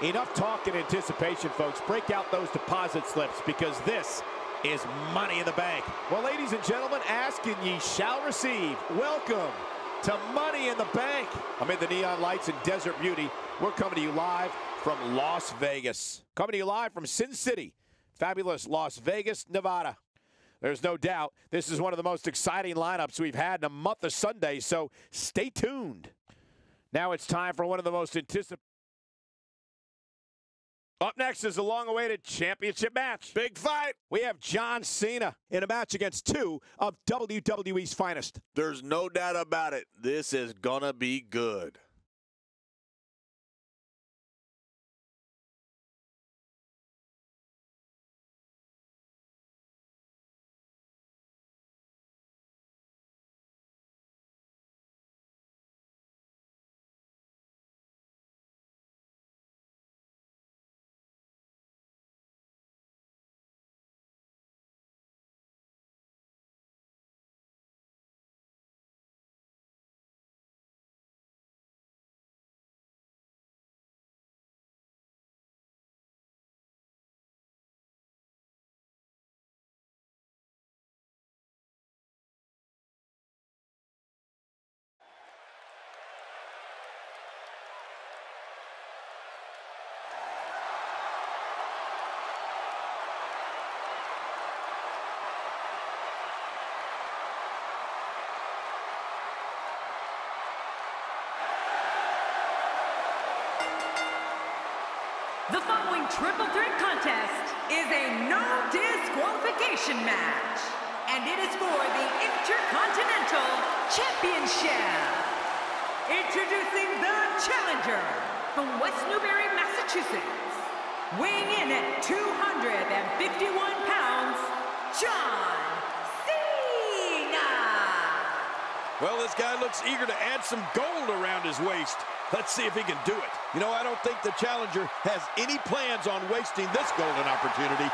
Enough talk and anticipation, folks. Break out those deposit slips because this is Money in the Bank. Well, ladies and gentlemen, ask and ye shall receive. Welcome to Money in the Bank. Amid the neon lights and Desert Beauty, we're coming to you live from Las Vegas. Coming to you live from Sin City, fabulous Las Vegas, Nevada. There's no doubt this is one of the most exciting lineups we've had in a month of Sundays, so stay tuned. Now it's time for one of the most anticipated. Up next is a long-awaited championship match. Big fight. We have John Cena in a match against two of WWE's finest. There's no doubt about it. This is gonna be good. The following triple threat contest is a no disqualification match, and it is for the Intercontinental Championship. Introducing the challenger from West Newbury, Massachusetts, weighing in at 251 pounds, John Cena. Well, this guy looks eager to add some gold around his waist. Let's see if he can do it. You know, I don't think the challenger has any plans on wasting this golden opportunity.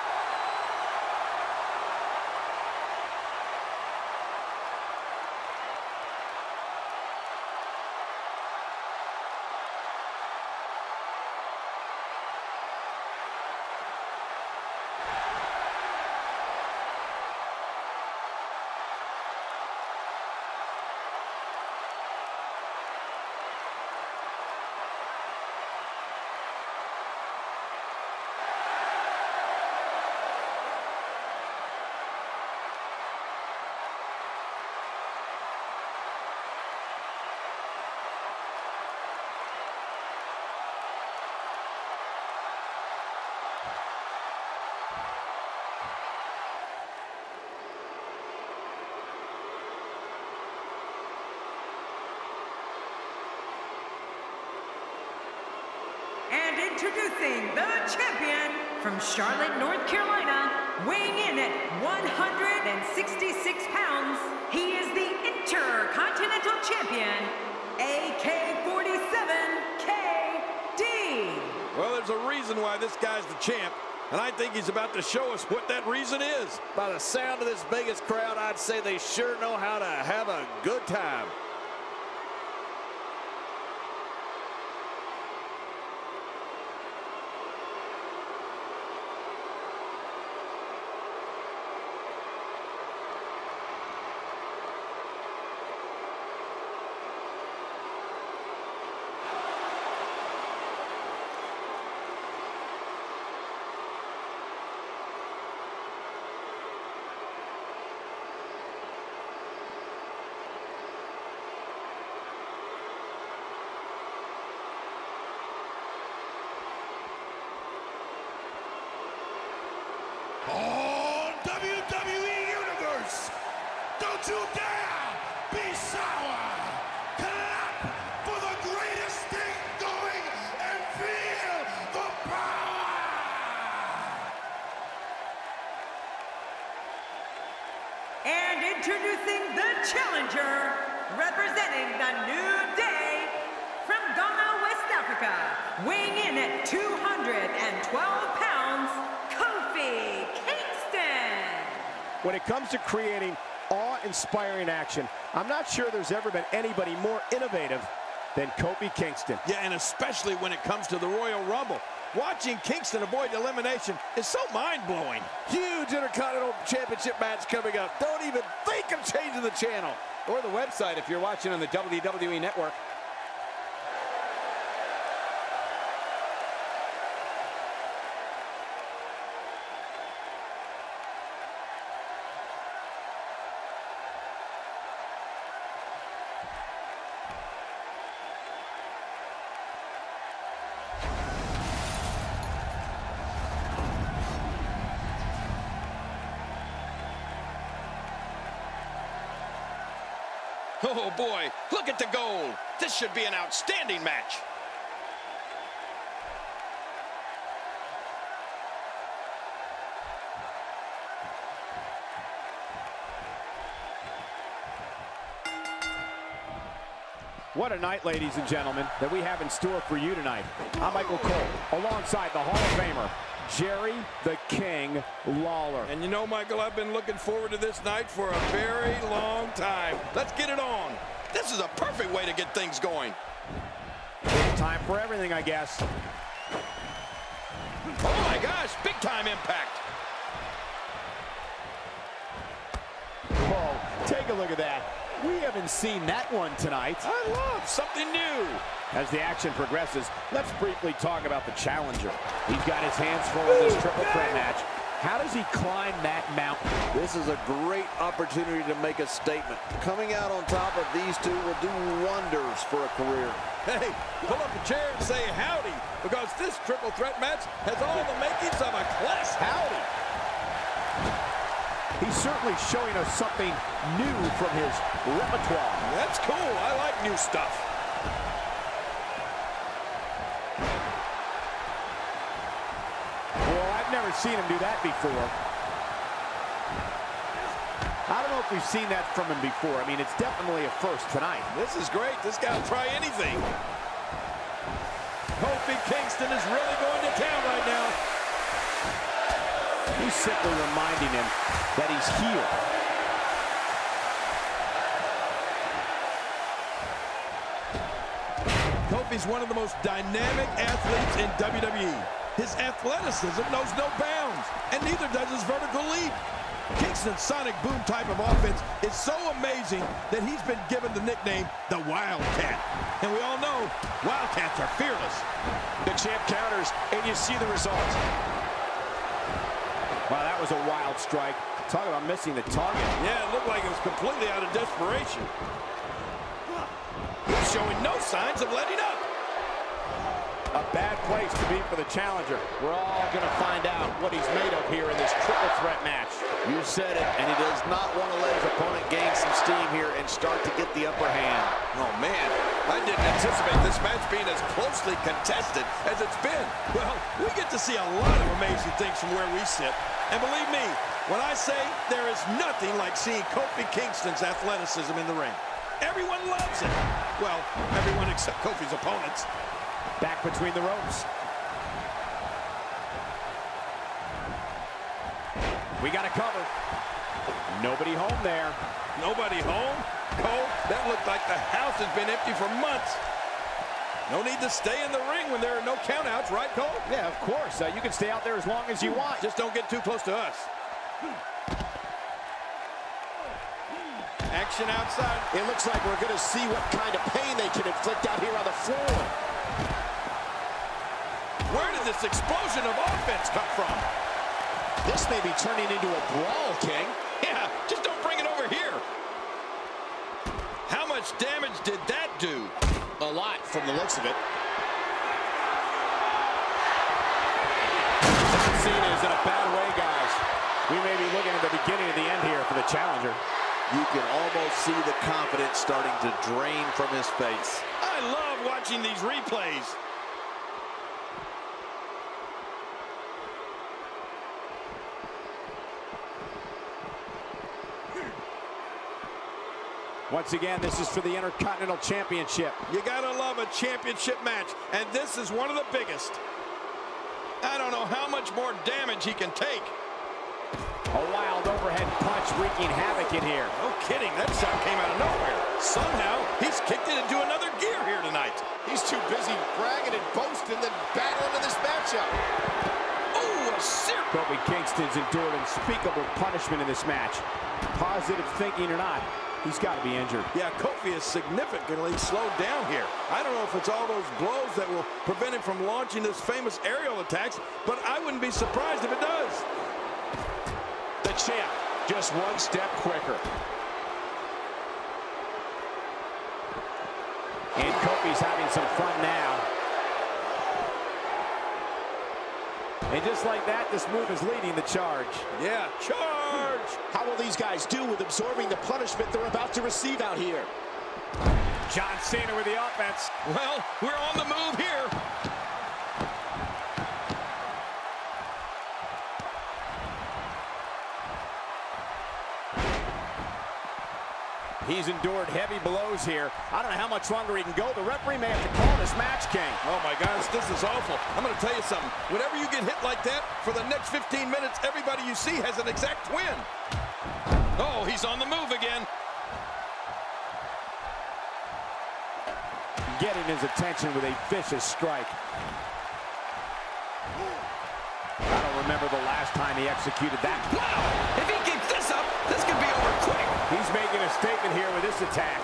And introducing the champion from Charlotte, North Carolina, weighing in at 166 pounds, he is the Intercontinental Champion, AK-47 KD. Well, there's a reason why this guy's the champ, and I think he's about to show us what that reason is. By the sound of this Vegas crowd, I'd say they sure know how to have a good time. Oh, WWE Universe, don't you dare be sour. Clap for the greatest thing going and feel the power. And introducing the challenger, representing the New Day, from Ghana, West Africa, weighing in at 212 pounds, Kofi Kingston. When it comes to creating awe-inspiring action, I'm not sure there's ever been anybody more innovative than Kofi Kingston. Yeah, and especially when it comes to the Royal Rumble. Watching Kingston avoid elimination is so mind-blowing. Huge Intercontinental Championship match coming up. Don't even think of changing the channel. Or the website if you're watching on the WWE Network. Oh boy, look at the gold. This should be an outstanding match. What a night, ladies and gentlemen, that we have in store for you tonight. I'm Michael Cole, alongside the Hall of Famer, Jerry the King Lawler. And you know, Michael, I've been looking forward to this night for a very long time. Let's get it on. This is a perfect way to get things going. Time for everything, I guess. Oh my gosh, big time impact. Whoa, take a look at that. We haven't seen that one tonight. I love something new. As the action progresses, let's briefly talk about the challenger. He's got his hands full in this triple threat match. How does he climb that mountain? This is a great opportunity to make a statement. Coming out on top of these two will do wonders for a career. Hey, pull up a chair and say howdy, because this triple threat match has all the makings of a class howdy. He's certainly showing us something new from his repertoire. That's cool. I like new stuff. Well, I've never seen him do that before. I don't know if we've seen that from him before. I mean, it's definitely a first tonight. This is great. This guy will try anything. Kofi Kingston is really going to town right now. He's simply reminding him that he's here. Kofi's one of the most dynamic athletes in WWE. His athleticism knows no bounds, and neither does his vertical leap. Kingston's sonic boom type of offense is so amazing that he's been given the nickname the Wildcat. And we all know Wildcats are fearless. The champ counters, and you see the result. Wow, that was a wild strike. Talk about missing the target. Yeah, it looked like it was completely out of desperation. He's showing no signs of letting up. A bad place to be for the challenger. We're all going to find out what he's made of here in this triple threat match. You said it, and he does not want to let his opponent gain some steam here and start to get the upper hand. Oh, man, I didn't anticipate this match being as closely contested as it's been. Well, we get to see a lot of amazing things from where we sit. And believe me, when I say there is nothing like seeing Kofi Kingston's athleticism in the ring. Everyone loves it. Well, everyone except Kofi's opponents. Back between the ropes. We got a cover. Nobody home there. Nobody home? Cole, that looked like the house has been empty for months. No need to stay in the ring when there are no countouts, right, Cole? Yeah, of course. You can stay out there as long as you want. Just don't get too close to us. Action outside. It looks like we're going to see what kind of pain they can inflict out here on the floor. Where did this explosion of offense come from? This may be turning into a brawl, King. Yeah, just don't bring it over here. How much damage did that do? A lot from the looks of it. Cena is in a bad way, guys. We may be looking at the beginning of the end here for the challenger. You can almost see the confidence starting to drain from his face. I love watching these replays. Once again, this is for the Intercontinental Championship. You gotta love a championship match, and this is one of the biggest. I don't know how much more damage he can take. A wild overhead punch wreaking havoc in here. No kidding, that shot came out of nowhere. Somehow, he's kicked it into another gear here tonight. He's too busy bragging and boasting than battling in this matchup. Oh, a Kofi Kingston's endured unspeakable punishment in this match. Positive thinking or not, he's got to be injured. Yeah, Kofi is significantly slowed down here. I don't know if it's all those blows that will prevent him from launching his famous aerial attacks, but I wouldn't be surprised if it does. The champ, just one step quicker. And Kofi's having some fun now. And just like that, this move is leading the charge. Yeah, charge! How will these guys do with absorbing the punishment they're about to receive out here? John Cena with the offense. Well, we're on the move here. He's endured heavy blows here. I don't know how much longer he can go. The referee may have to call this match, King. Oh, my gosh, this is awful. I'm going to tell you something. Whenever you get hit like that, for the next 15 minutes, everybody you see has an exact win. Oh, he's on the move again. Getting his attention with a vicious strike. I don't remember the last time he executed that. Wow! If he keeps this up, this could be over quick. He's making a statement here with this attack.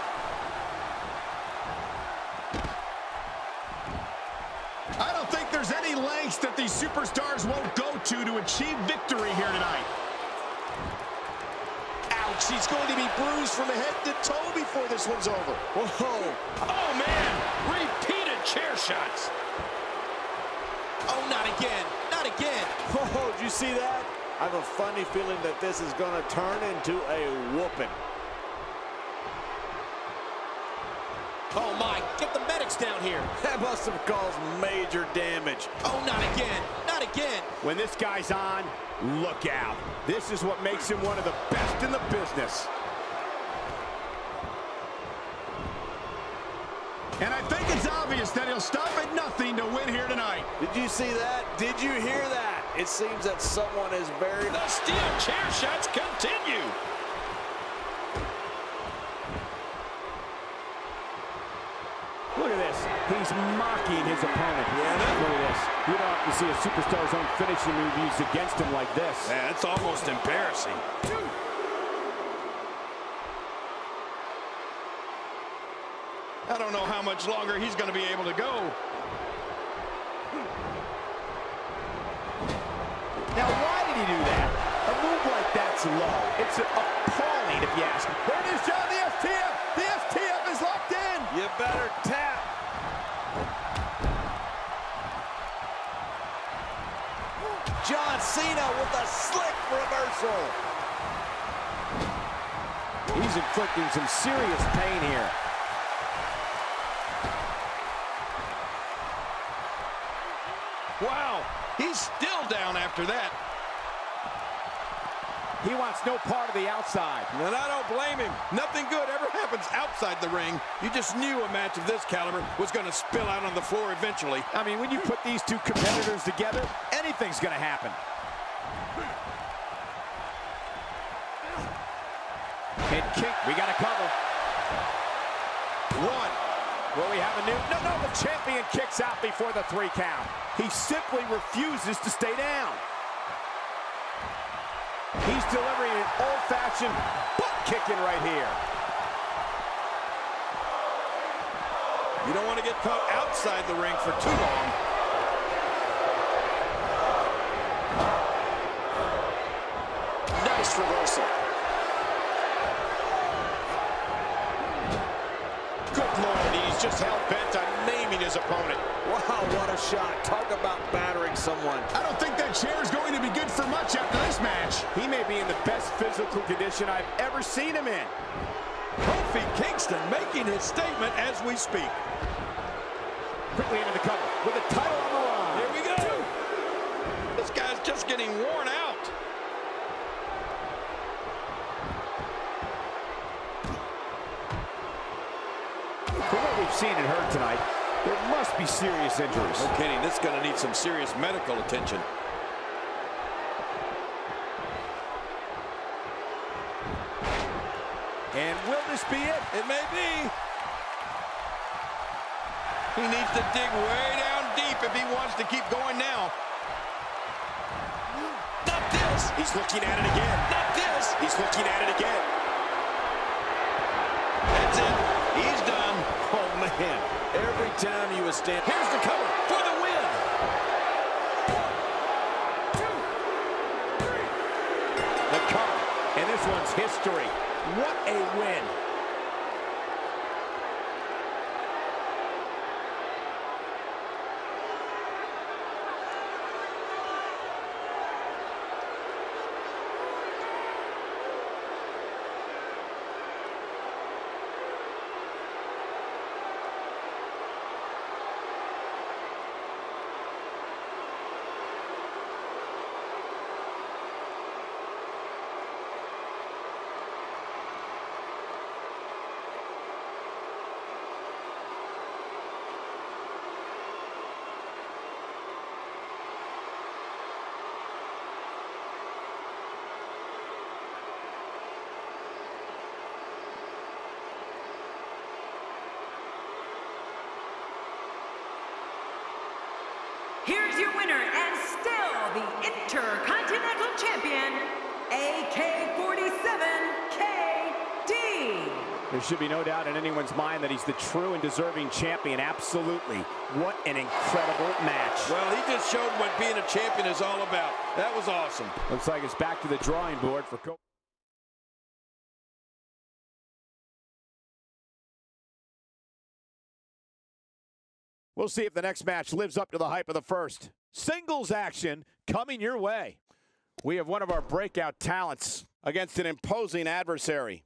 I don't think there's any lengths that these superstars won't go to achieve victory here tonight. Ouch, he's going to be bruised from head to toe before this one's over. Whoa! Oh, man! Repeated chair shots. Oh, not again, not again. Oh, did you see that? I have a funny feeling that this is going to turn into a whooping. Oh, my, get the medics down here. That must have caused major damage. Oh, not again, not again. When this guy's on, look out. This is what makes him one of the best in the business. And I think it's obvious that he'll stop at nothing to win here tonight. Did you see that? Did you hear that? It seems that someone is very... The steel chair shots continue. Look at this. He's mocking his opponent. Yeah, look at this. You don't have to see a superstar's own finishing move used against him like this. Yeah, it's almost embarrassing. I don't know how much longer he's going to be able to go. Now, why did he do that? A move like that's low. It's appalling, if you ask me. There it is, John, the STF. The STF is locked in. You better tap. John Cena with a slick reversal. He's inflicting some serious pain here. Wow, he's still down after that. He wants no part of the outside. And I don't blame him. Nothing good ever happens outside the ring. You just knew a match of this caliber was going to spill out on the floor eventually. I mean, when you put these two competitors together, anything's going to happen. And kick, we got to cover. One. Will we have a new? No, the champion kicks out before the 3 count. He simply refuses to stay down. He's delivering an old-fashioned butt kicking right here. You don't want to get caught outside the ring for too long. Nice reversal. Good Lord, he's just hell-bent on naming his opponent. Wow, what a shot. Talk about battering someone. I don't think that chair is going to be good for much after this match. He may be in the best physical condition I've ever seen him in. Kofi Kingston making his statement as we speak. Quickly into the cover with the title on the line. Here we go. This guy's just getting worn out. For what we've seen and heard tonight, there must be serious injuries. No kidding, this is going to need some serious medical attention. And will this be it? It may be. He needs to dig way down deep if he wants to keep going now. Not this. He's looking at it again. Not this. He's looking at it again. That's it. He's done. Oh, man. Every time he was standing. Here's the cover for the win. 1, 2, 3. The cover. And this one's history. What a win. Here's your winner and still the Intercontinental Champion, AK-47 KD. There should be no doubt in anyone's mind that he's the true and deserving champion. Absolutely. What an incredible match. Well, he just showed what being a champion is all about. That was awesome. Looks like it's back to the drawing board for We'll see if the next match lives up to the hype of the first. Singles action coming your way. We have one of our breakout talents against an imposing adversary.